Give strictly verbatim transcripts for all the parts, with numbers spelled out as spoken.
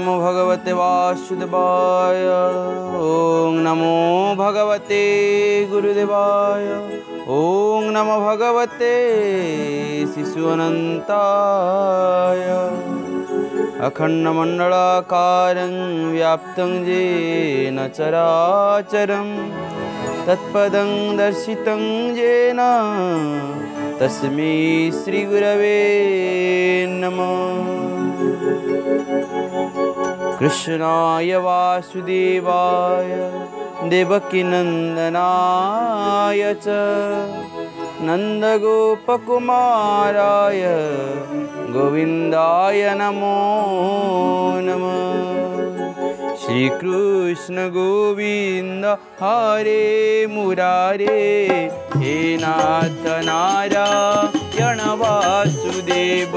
नमो भगवते वासुदेवाय। ओम नमो भगवते गुरुदेवाय। ओम नमो भगवते शिशुअनंताय। अखंडमंडलाकारं व्याप्तं येन चराचरं तत्पदं दर्शितं येन तस्मै श्रीगुरवे नमः। कृष्णाय वासुदेवाय देवकीनन्दनाय च नन्दगोपकुमाराय गोविन्दाय नमो नमः। श्रीकृष्ण गोविन्द हरे मुरारे हे नाथ नारायण वासुदेव।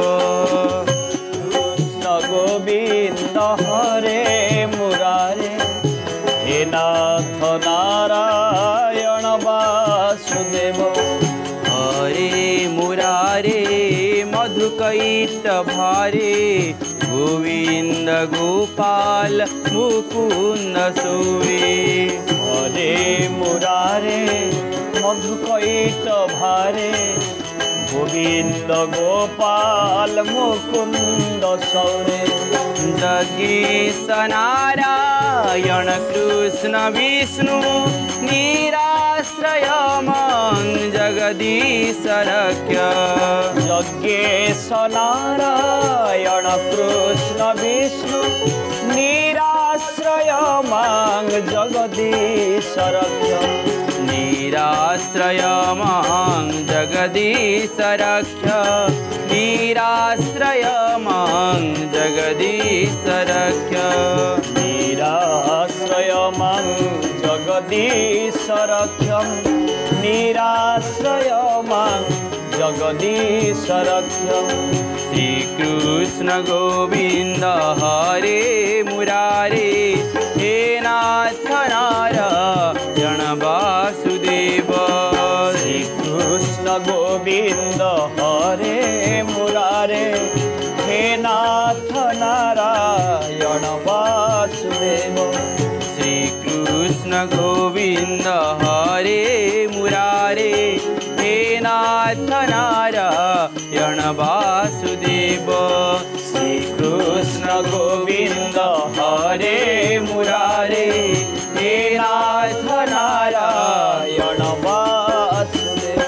कृष्ण गोविन्द हरे मुरारे हे नाथ नारायण वासुदेव। हरे मुरारे मधुकैट भारे गोविंद गोपाल मुकुंद सोवे। हरे मुरारे मधुकैट भारे गोविंद गोपाल मुकुंद सौरे। जगदीश नारायण कृष्ण विष्णु निराश्रय मां जगदीश रक्ष। यज्ञेश नारायण कृष्ण विष्णु निराश्रय मां जगदीश रक्ष। निराश्रय मां जगदीश रक्ष। निराश्रय मां जगदीश रक्ष। निराश्रय मां जगदीश रक्ष। निराश्रय मां जगदीश रक्ष। श्री कृष्ण गोविंद हरे मुरारे हे नाथ नारायण वासुदेव। श्री कृष्ण गोविंद हरे मुरारे हे नाथ नारायण वासुदेव। श्री कृष्ण गोविंद हरे मुरारे हे नाथ नारायण वासुदेव। श्री कृष्ण गोविंद हरे मुरारे हे नाथ नारायण वासुदेव।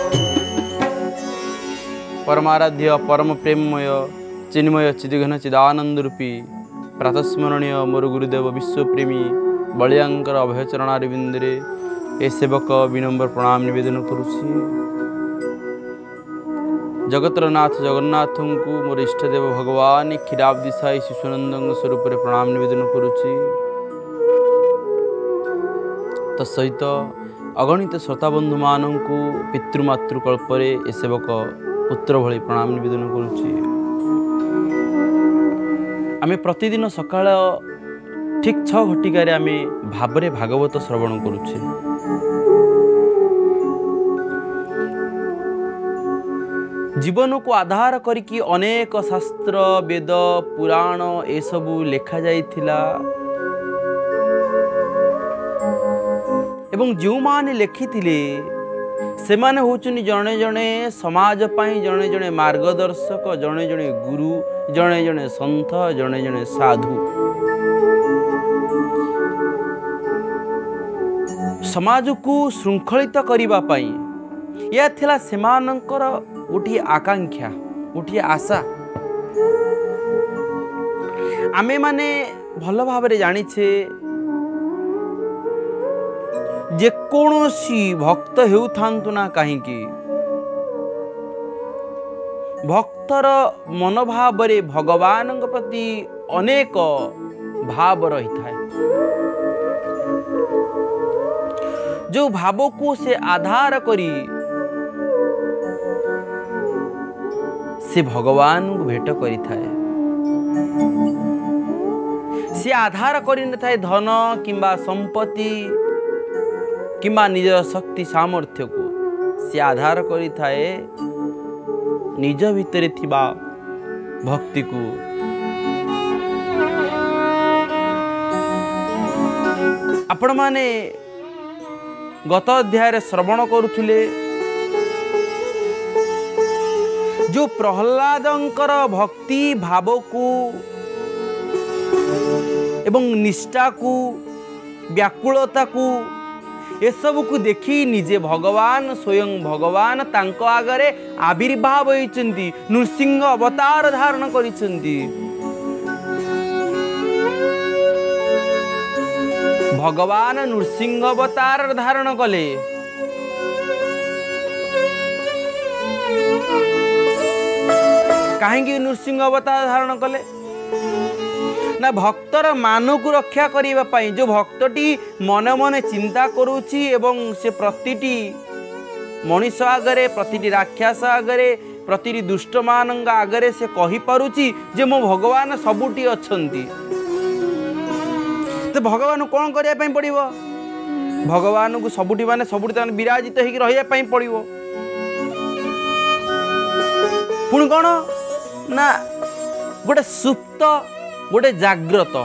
परमाराध्य परम प्रेममय चिन्मय चिदिघन चिदानंद रूपी प्रातस्मरणीय मोर गुरुदेव विश्वप्रेमी बलियांकर अभयचरणारविंदे ए सेवक विनम्र प्रणाम निवेदन करुछि। जगतर नाथ जगन्नाथ को मोर इष्टदेव भगवान क्षीराब्दी साई शिशुनंद स्वरूप प्रणाम निवेदन करुछि। तत्सहित अगणित श्रोताबंधु मान पितृमातृकल्पे ए सेवक पुत्र भली प्रणाम निवेदन करुछि। आमे प्रतिदिन सकाळ ठीक छ घटिकार आम भावरे भागवत श्रवण करुछे। जीवन को आधार करिकी अनेक शास्त्र वेद पुराण ए सबु लेखा जाइथिला एवं जो माने लेखिथिले से माने होचुनी जणे जणे समाज पाई जणे जणे मार्गदर्शक जणे जणे गुरु जणे जणे संत जणे जणे साधु। समाज को श्रृंखलित करिबा पाई या थिला सेमानंकर गोटे आकांक्षा गोटे आशा। आमे माने भल भावरे जानिछे जे कोनोसी भक्त हेउथांतु ना काहींकी भक्तर मनोभावरे भगवान प्रति अनेक भाव रही थाए। जो भाव को से आधार करी से भगवान को भेट करी थाए। से आधार करी न थाए धन किंबा संपत्ति किंबा निज शक्ति सामर्थ्य को से आधार करी थाए निज भितरे थिबा भक्ति को। आपण माने गत अध्याय श्रवण करुथिले जो प्रहलादंकर भक्ति भाव को एवं निष्ठा को व्याकुलता को एसबू को देखी निजे भगवान स्वयं भगवान तांको आगरे आविर्भाव होइचंती नृसिंह अवतार धारण करिसंती। भगवान नृसिंह अवतार धारण कले कहीं नृसिंह अवतार धारण कले ना भक्तर मान को रक्षा करने जो भक्तटी मन मन चिंता करुछि एवं से प्रतिटी मनीष आगरे प्रतिटी राक्षस आगरे प्रतिटी दुष्ट मान आगरे से कहि पारुछि जे मो भगवान सबुटी अछंती। तो भगवान कौन करने पड़ो भगवान को सबुटी माने सबुटी विराजित होकर रही पड़ो पुणी कौन ना गोटे सुप्त गोटे जाग्रत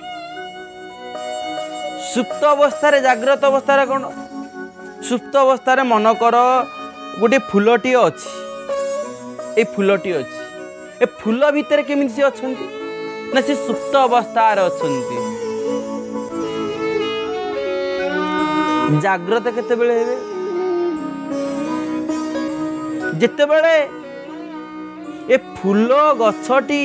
सुप्त अवस्था जाग्रत अवस्था कौन सुप्त अवस्था मनकर गोटे फूलटी अच्छी ए फूलटी अच्छी ए फूल भितर केमी सी अच्छा ना सी सुप्त अवस्था अच्छा जाग्रत केते बेले हेबे जेते बेले ए फूल गछटी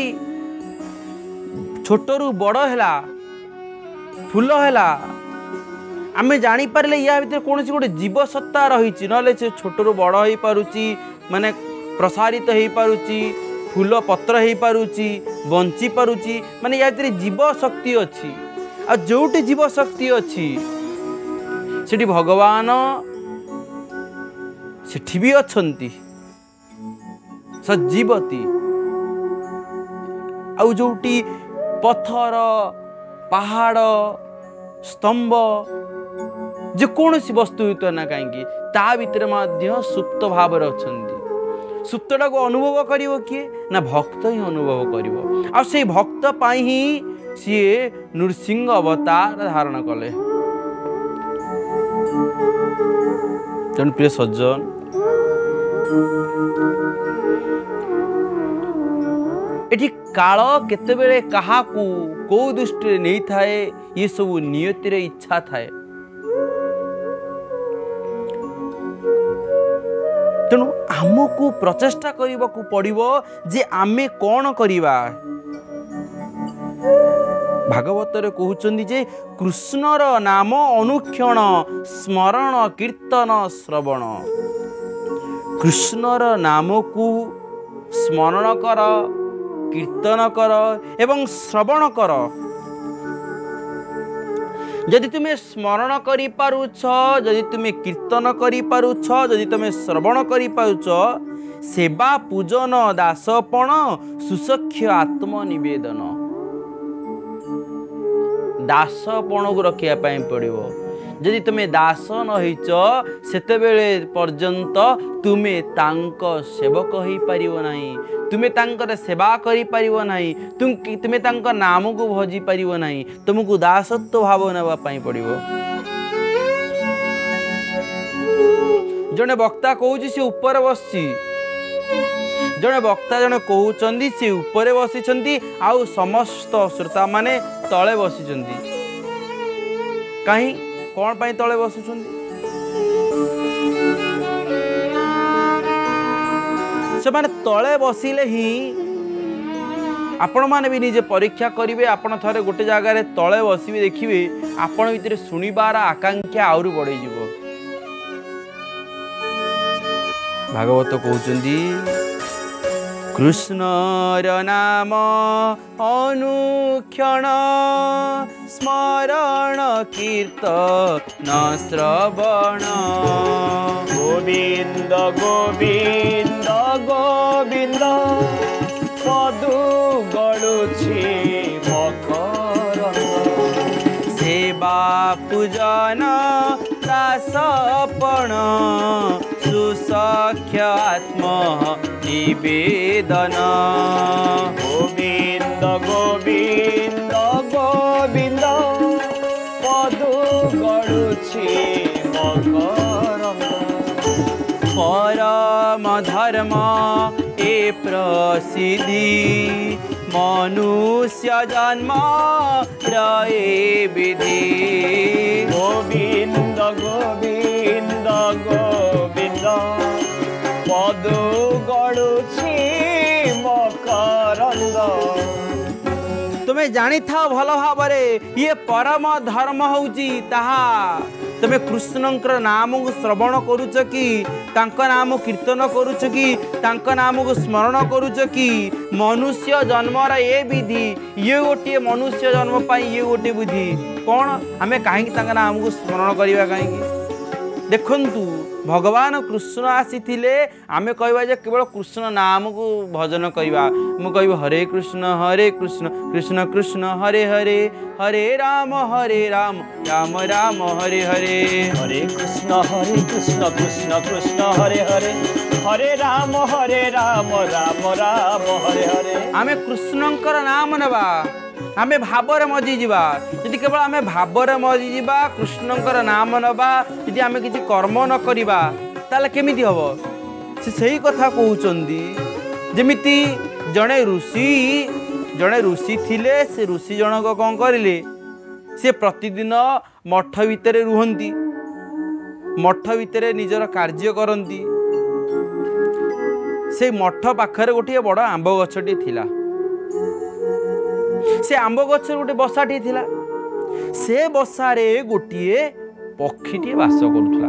छोटरू बड़ है फूल है आमे जानी पारे या भीतर कौन गोटे जीव सत्ता रही ना से छोटरू बड़ हो पारुची माने प्रसारित हो पारुची फूल पत्र हो पारुची बंची पारुची माने या भीतर जीव शक्ति अच्छी आ जोटी जीव शक्ति अच्छी सेठी भगवान सेठी भी अच्छंती सजीवती आउ जोटी पत्थर पहाड़ स्तंभ जेकोसी वस्तु तो ना कहीं ता भीतर सुप्त भाव अच्छी सुप्तटा को अनुभव करिवो किए ना भक्त ही अनुभव करिवो आ से भक्त पाई ही सी नृसिंह अवतार धारण कले। तेणु प्रिय सज्जन एठी काल केतेबेले काहाकू को दृष्टि नहीं थाए ये सब नियतिर इच्छा थाए तेणु आमको प्रचेष्टा करने को पड़ो जे आमे कौन करिबा। भागवत कहउचंदी जे कृष्णर नाम अनुक्षण स्मरण कीर्तन श्रवण कृष्णर नाम को स्मरण कर कीर्तन कर एवं श्रवण कर जदि तुम्हें स्मरण करि पारुछ जदि तुम्हें कीर्तन करि पारुछ जदि तुम्हें श्रवण करि पारुछ सेवा पूजन दासपण सुसख्य आत्मनिवेदन दासपण को रखापी पड़ो जदि तुम्हें दास नहीच सेतेबेले पर्यंत तुम्हें तांको सेवक हो पारिबो नाही तुम्हें तांकर सेवा करि पारिबो नाही तुम तुम्हें तांको नाम को भजी पारिबो नाही तुमको दासत्व भाव नेबा पई पड़िबो। जने वक्ता कहूची से ऊपर बसची जने वक्ता जने कहउचंदी से ऊपर बसिचंदी आउ समस्त श्रोता माने तले बसिचंदी कहीं कौन पाई तले बसुचंदी से माने तले बसिले ही आपण माने भी निजे परीक्षा करिवे आपण थरे गोटे जगार तले बसिबे देखिबे आपण भीतर सुनिबार आकांक्षा आउर बढ़ी जीवो। भागवत कहउचंदी कृष्णर नाम अनुक्षण स्मरण कीर्तन श्रवण गोविंद गोविंद गोविंद पदु गड़ुछि मकर सेवा पूजन दासपण सुसख्य आत्म निवेदन गोविंद गोविंद गोविंद पदु मकरंद परम धर्म ए प्रसिद्धि मनुष्य जन्म रए विधि गोविंद गोविंद गोविंद पदु गड़ुछि मकरंद। तुम्हें जानी था भल भाव ये परम धर्म होउची ताहा तुम्हें कृष्णंकर नाम को श्रवण करुच कि तांका नाम कीर्तन करुच कि तांका नाम को स्मरण करुच कि मनुष्य जन्मर ये विधि ये गोटे मनुष्य जन्म पाई ये गोटे विधि कौन आमे कहीं तांका नाम को स्मरण करवा कहीं देखंतु भगवान कृष्ण आसीथिले आमे कहबा जे केवल कृष्ण नाम को भजन करवा मु कहब हरे कृष्ण हरे कृष्ण कृष्ण कृष्ण हरे हरे हरे राम हरे राम राम राम हरे हरे हरे कृष्ण हरे कृष्ण कृष्ण कृष्ण हरे हरे हरे राम हरे राम राम राम हरे हरे आमे कृष्णंकर नाम नेबा आमे भावर मजी जीवा यदि केवल आमे भावर मजी जीवा कृष्णंकर नाम नबा यदि आमे किछि कर्म न करिबा ताले केमिति हबो से सही कथा कहउचंदी जेमिति जणे ऋषि जणे ऋषि थिले से ऋषि जनक कोन करिले से प्रतिदिन मठ भितरे रुहंती मठ भितरे निजर कार्य करंती से मठ पाखरे गोटे बड़ आंब गछटी थिला से आंब गछ गोटे बसाटी थिला से बसारे गोटे पक्षीटी बास करुला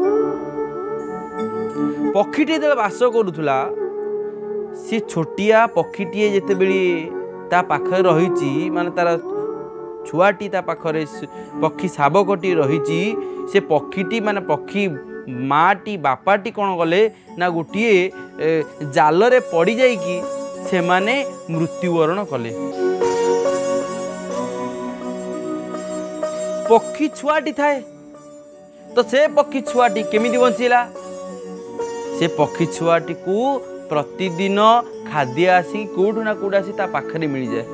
पक्षीटी जो बास करुला सी छोटिया पक्षीटी जिते बेले ता पाखरे रही माने तार छुआटी ता पाखरे पक्षी शावकटी रही से पक्षीटी माने पक्षी माटी बापाटी कौन गले ना गोटे जाल रे पड़ जाइकी से माने मृत्युवरण कले पक्षी छुआटी थाए तो से पक्षी छुआटी केमिति बंचिला से पक्षी छुआटी को प्रतिदिन खाद्य आसी कोठू ना कोठ आसी ता पाखरे मिल जाए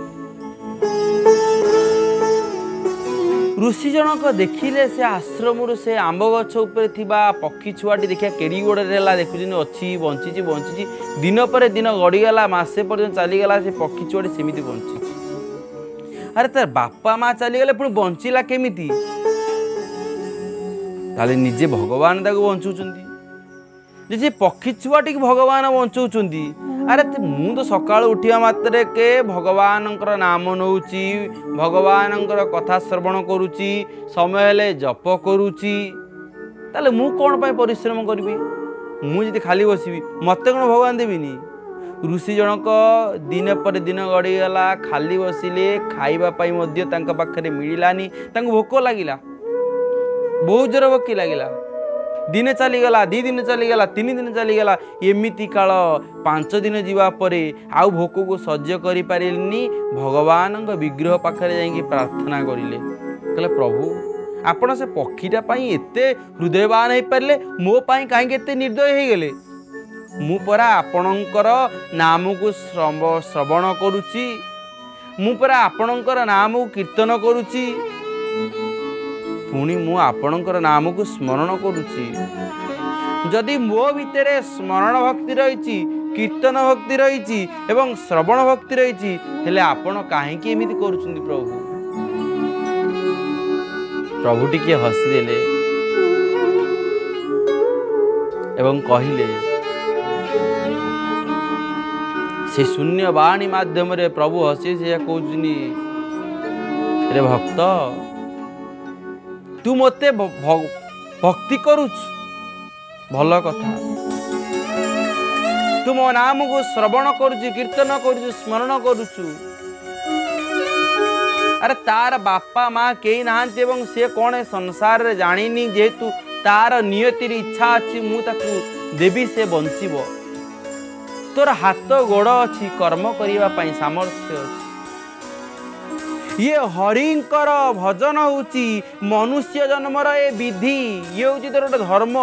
ऋषि जनक देखिले से आश्रम से आंब गछ ऊपर थिबा पक्षी छुआटी देखिया केड़ी गोड़े रेला देखुछिन अछि बंचिछि बंचिछि दिन पर दिन गड़ीगला मासे पर्यंत चलीगला से पक्षी छुआटी सेमिति बंचिछि अरे तार बापा माँ चलीगले पुणी बंचिला केमिति ताले निजे भगवान ताको बंचुचंती जे पक्षी छुआटी भगवान बंचुचंती अरे मु तो सकाळ उठिया मात्रे के भगवानंकर नाम नौची भगवानंकर कथा श्रवण करुची समय हेले जप करुची ताले मु कोन पाई परिश्रम करबी मु जदि खाली बसबी मते कोन भगवान देबिनी ऋषि जनक दिन पर दिन गड़ीगला खाली बसिले खाइबा पाई मध्य तांका पाखरे मिलिलानी तांको भोक लागिला बहुत जोर भोक लागिला दिने चलीगला दी दिन चलीगला तीन दिन चलीगला एमिति काल पांच दिन जीवा परे आउ भोक को सह्य करि पारिलेनी भगवान विग्रह पाखरे जाइकी प्रार्थना करिले कहले प्रभु आपण से पक्षीटा पाई एते हृदयवान हो पारे मो पाई कहीं एते निर्दय हो गले मु परा आपणकर नाम को श्रवण करुची मु परा आपणकर नाम को कीर्तन करुची पुणी मु आपणकर नाम को स्मरण करुची जदि मो भितरे स्मरण भक्ति रही कीर्तन भक्ति रही एवं श्रवण भक्ति रही हेले आपण काहेकि एमिति करुछंती प्रभु प्रभु टिके हसीदेले एवं कहिले से शून्य वाणी माध्यम रे प्रभु हसी से कहउछनी रे भक्त तू मते भक्ति करुच भल कथा तू मो नाम को श्रवण करुचु कीर्तन करुचु स्मरण करुचु अरे तार बापा माँ कई नहांती एवं से कौन संसार रे जानिनी जेहेतु तार नियति इच्छा अच्छी मु ताकू देवी से बंचिबो तोर हाथ गोड़ अच्छी कर्म करने सामर्थ्य अच्छी ये हरिंकर भजन होची मनुष्य जन्मर ए विधि ये होची तोर गोटे धर्म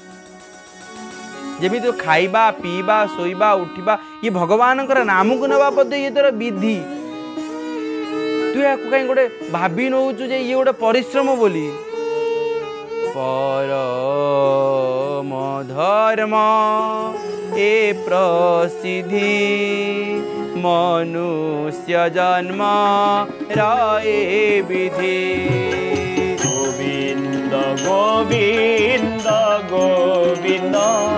जेमी तो खाइबा पीबा शोइबा उठिबा ये भगवान नाम को नवा पदे ये तोर विधि तू या कहीं गोटे भाभी नौचु जे ये गोटे परिश्रम बोली परम धर्म ए प्रसिद्धि मनुष्य जन्म राए विधि। गोविंद गोविंद गोविंद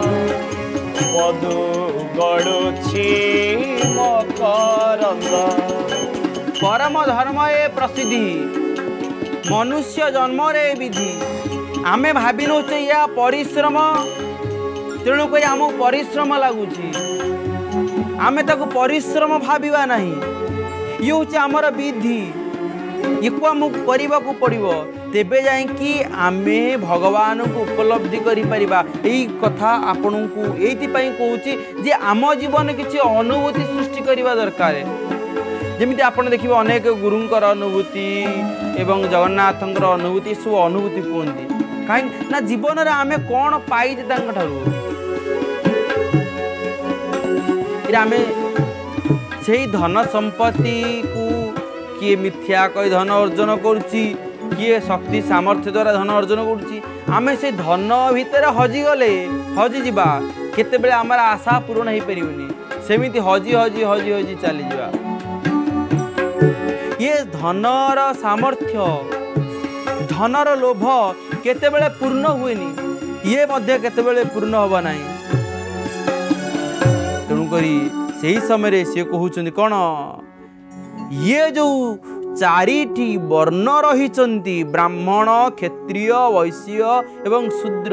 मधु गड़ुछि मकरंद। परम धर्म ए प्रसिद्धि मनुष्य जन्म रे विधि। आमे भावी नौचे या परिश्रम तेणुक आम परिश्रम लगुच आम ताको परिश्रम भाविबा नहीं। ये हूँ आमर विधि ये आमको करने को पड़ो तेबे जाकि आमे भगवान को उपलब्धि करि परिबा। एई कथा आपण को एइथिपाई कहूची जे आम जीवन किसी अनुभूति सृष्टि करने दरकार। जमिति आपण देखिबे अनेक गुरुंकर अनुभूति एवं जगन्नाथंकर अनुभूति सब अनुभूति कहते कहीं ना जीवन रे आमे कौन पाइजे तांक ठारू आमे से धन संपत्ति को किए मिथ्या कही धन अर्जन करुच्ची किए शक्ति सामर्थ्य द्वारा धन अर्जन करुच्ची आमे से धन भितर हजिगले हजि जा केते बेले आमर आशा पूरण हो पारिनी सेमिति हजि हजि हजि हजि चली जा। ये धनर सामर्थ्य धनर लोभ केते बेले पूर्ण हुएनी ये मध्य केते बेले पूर्ण होबा नहीं। तेणुकरी से समय सी कहते कौन ये जो चारिटी वर्ण रही ब्राह्मण क्षत्रिय वैश्य एवं शूद्र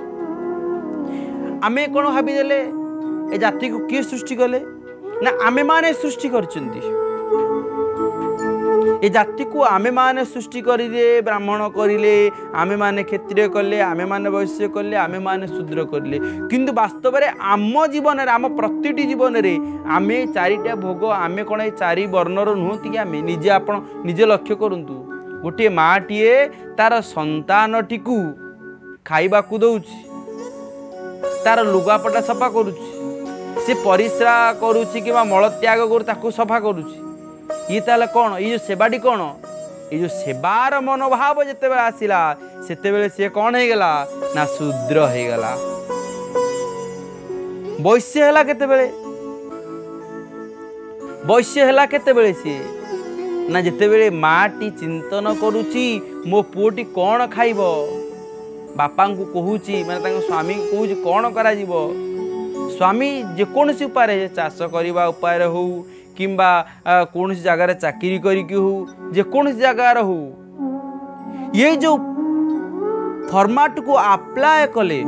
आमे कौन भावीदेले ए जाति को किए सृष्टि कले ना आमे माने सृष्टि करचंती। ए जाति को आमे माने सृष्टि करिले ब्राह्मण करिले आमे माने क्षत्रिय कले आमे माने वैश्य कले आमे माने शूद्र करिले किंतु वास्तव में आम जीवन रे आम प्रतिटी जीवन रे आमे चारिटा भोग आमे कोन ए चारि वर्णर नुहति कि आमे निजे आपण निजे लक्ष्य करंतु गोटे माटीए तार संतानटी को खाइबा को दउछि तार लुगापटा सफा करुछि से परिश्रा करुछि कि मल त्याग कर ताकू सफा करुछि ये ताले कौन ये सेवाटी कौन ये जो सेवार मनोभाव जिते बेले आसला सेते बेले सी कौन हो गला ना शूद्र हो गला। वैश्य है केते बेले वैश्य है केते बेले सी ना जिते बेले माटी चिंतन करुची मो पुओटी कौन खाइब बापा को कहूची माने स्वामी को कहूची कौन करा जीवो स्वामी जेकोसी उपाय चाष करने उपाय हो किंबा कौन जगार चाकरी करिकी हो जेकोसी जगार हो ये जो फॉर्मेट को अप्लाई कले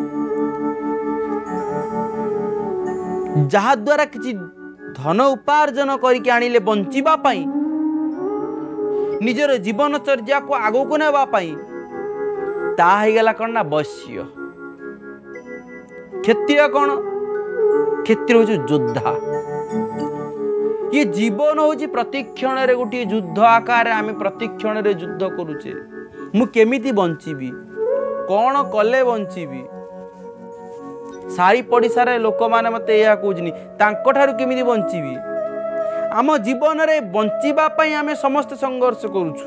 जहा द्वारा किसी धन उपार्जन करके आनिले बंचिबा पाई निजर जीवनचर्या को आगो को नेबा पाई ता ही गला कौन ना वैश्य। क्षत्रिय कौन क्षत्रिय हूँ योद्धा ये जीवन हूँ प्रतिक्षण रे गोटे युद्ध आकार आम प्रतिक्षण रे युद्ध करुचे मु केमिति बंचीबी कौन कले बंचीबी सारी पड़िशार लोक मैंने मत यह कहनी तांको केमिति बंचीबी आम जीवन रे बंचीबा पई आमे समस्त संघर्ष करुछु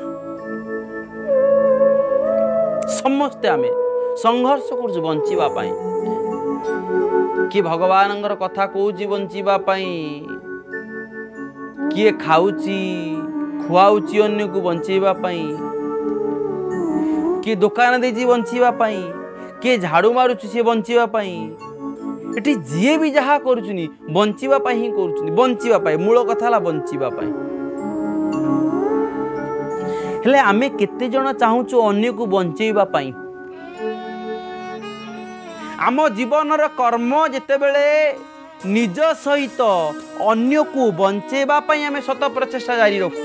समस्ते आमे संघर्ष करुछु बंचीबा पई कि भगवानंगर कथा कहूची बंचीबा पई किए खाऊची खुआउची अन्य को बंचेबा पई किए दुकान देजी बंचीबा पई किए झाड़ू मारुची से बंचीबा पई एटी जीए भी जहा करुचुनी बंचीबा पई ही करुचुनी बंचीबा पई मूल कथा ला बंचीबा पई हेले आमे केते जण चाहूचु अन्य को बंचेबा पई आम जीवनर कर्म जेते बेले निज सहित अन्य को बंचेबा पई आमे शत प्रचेष्टा जारी रखू।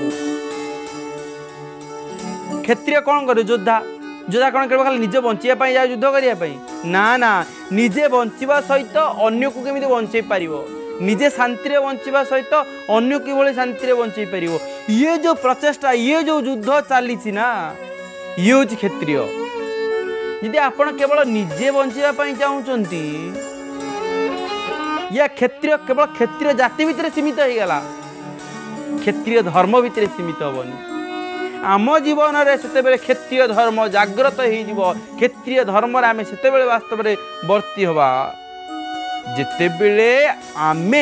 क्षत्रिय कौन करे योद्धा योद्धा कौन कर निज बंचिया जाए युद्ध करने ना ना निजे बंचिबा सहित अन्य को केमिति बंचई पारिबो निजे शांति रे बंचिबा सहित अन्य किभଳି शांति रे बंचई पारिबो ये जो प्रचेष्टा ये जो युद्ध चली ना ये हूँ क्षत्रिय। यदि आपण केवल निजे बंचिबा पई चाहूचंती या क्षत्रिय केवल क्षत्रिय जाति भितर सीमित हो गला क्षत्रिय धर्म भितर सीमित हेनी आम जीवन में से क्षेत्रीय धर्म जाग्रत हो क्षेत्रीय धर्म आम से वास्तव में वर्ती हवा जितेबले आमे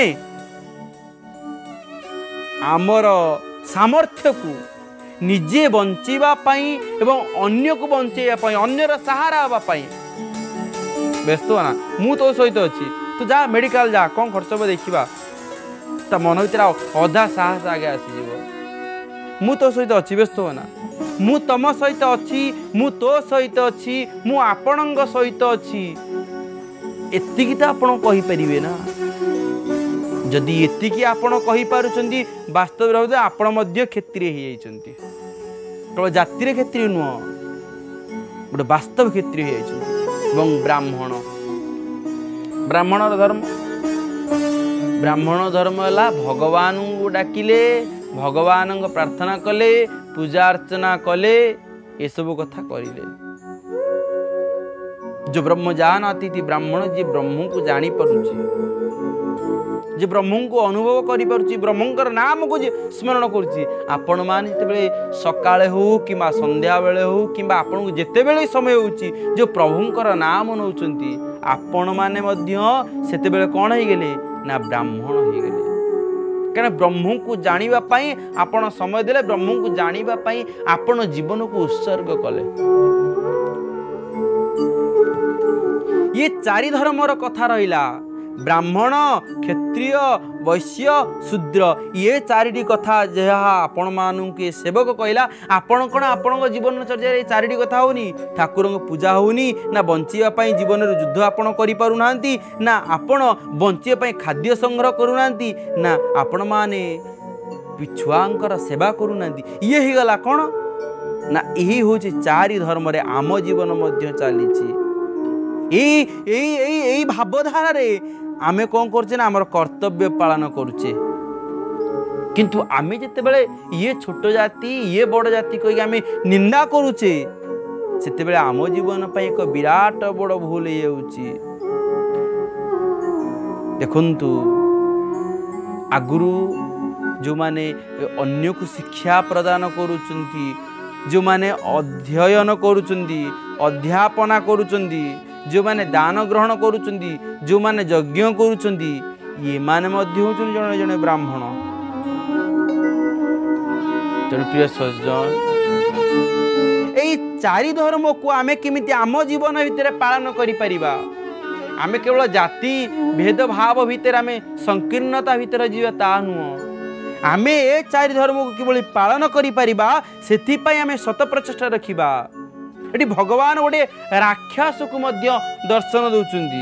आमर सामर्थ्य को निजे बंचाई एवं अन्य को बंचाई अन्यर सहारा हाँपाई व्यस्त ना मु तो सहित अच्छी तू जा मेडिकल जा कौन खर्च हम देखा ता मन भर अधा साहस आगे आसीज मु तो सहित अच्छी व्यस्त हो ना मु तम सहित अच्छी मु तो सहित अच्छी मु आपण सहित अच्छी एतिकी तो आपण कहीपर ना जदि एतिकी आपण कहीपारुचंदी वास्तव भाव आपण मध्य क्षेत्रीय हो केवल जातिर क्षेत्रीय नुह गोटे वास्तव क्षेत्रीय हो ब्राह्मण ब्राह्मण धर्म ब्राह्मण धर्म है भगवान को डाकिले भगवान प्रार्थना कले पूजा अर्चना कले ये सब कथा करिले जो ब्रह्म जानती थी ब्राह्मण जी ब्रह्म को जानी पारुची जे ब्रह्म को अनुभव करि पारुची ब्रह्मंकर नाम को जे स्मरण करुची आपण मान जेतेबेले सकाळे हो किंबा संध्या बेले हो किंबा आपण को जेतेबेले समय होची जो प्रभुंकर नाम नौचंती आपण माने मध्य सेतेबेले कोन हे गेले ना ब्राह्मण हे गेले कारण ब्रह्म को जानिबा पई आपण समय देले ब्रह्म को जानिबा पई आपण जीवन को उत्सर्ग कले ये चारि धर्मर कथा रहिला ब्राह्मण क्षत्रिय वैश्य शूद्र ये चारिटी कथा जहाँ आपण मानू के सेवक कहला आपण कौन आपण जीवन चर्चा चारिटी कथा होनी ठाकुर पूजा होनी ना बंचाई जीवन युद्ध आपण करूना ना आपण बंचाई खाद्य संग्रह करूना ना आपण माने पिछुआंकर सेवा करूना ये ही गला कौन ना यही हूँ चारि धर्म रे आम जीवन मध्य चली भावधारा रे आमे कौन करछे ना आमर कर्तव्य पालन करुचे किंतु आमे जेतेबेले ये छोट जाति ये बड़ जाति कहि आमे निंदा करुचे सेतेबेले आम जीवन पई एक विराट बड़ भूल हे होउची देखंतु आगुरु जो माने अन्य को शिक्षा प्रदान करुचंती जो माने अध्ययन करुचंती अध्यापना करुचंती जो माने दान ग्रहण करुचंती जो माने यज्ञ करुचंती ये माने मध्य होचन जने जने ब्राह्मण जने प्रिय सज्जन एई चारि धर्म को आमे केमिति आम जीवन भितर पालन करि परिबा आमे केवल जाति भेद भाव भितर आमे संकीर्णता भितर जीवा ता नुह आमे ए चारि धर्म को केवल पालन करि परिबा सेथि पई आमे शत प्रचेष्टा रखिबा एटी भगवान गोटे राक्षस को मध्य दर्शन दौरान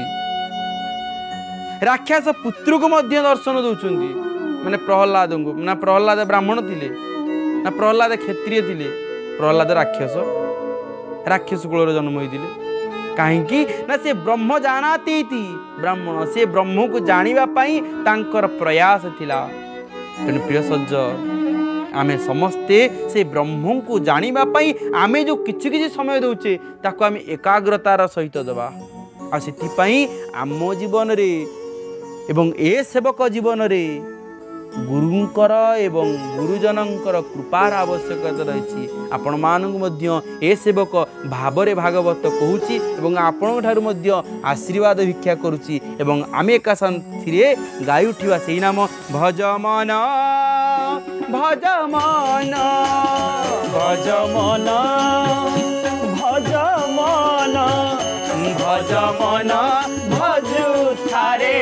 राक्षस पुत्र को मध्य दर्शन दौरान माने प्रहलाद को ना प्रहलाद ब्राह्मण थिले ना प्रहलाद क्षत्रिय थिले प्रहलाद राक्षस राक्षस कुल जन्म होते कहीं ना से ब्रह्म जानाती थी ब्राह्मण से ब्रह्म को जानिबा पाई तांकर प्रयास थिला तेणु प्रिय सज्ज आमे समस्ते से ब्रह्म को जानिबा पाई आमे जो किछि किछि समय दउचे ताको आमे एकाग्रतार सहित दबा आ सेति पाई आम जीवन रे एवं ए सेवक जीवन रे गुरुंकर एवं गुरुजनंकर कृपार आवश्यकता रही आपण मानक मध्य ए सेवक भावरे भागवत कहूची एवं आपण ठारू मध्य आशीर्वाद भिक्षा करूची एवं आमे एका शांति गाई उठिबा सेही नाम भज मन भज मन भज मन भज मन भज मन भजु थारे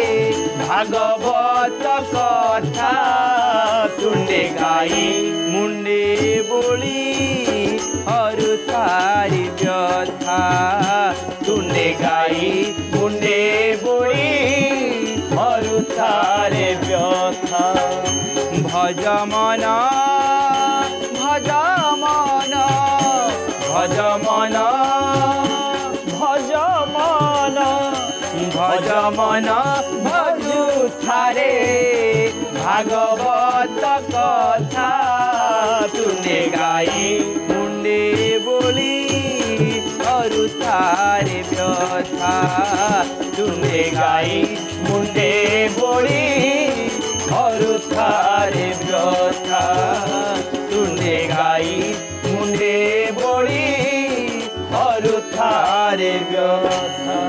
भागवत कथा तुंडे गाई मुंडे बोली हरु थारी व्यथा तुंडे गाई मुंडे बोली हरु थारे व्यथा भज मन भज मन भज मन भज मन भज मन भजु थारे भागवत कथा तुंडे गाई मुंडे बोली हरु थारी व्यथा तुंडे गाई मुंडे बोली हरु थारे व्यथा तुंडे गाई ব্যথা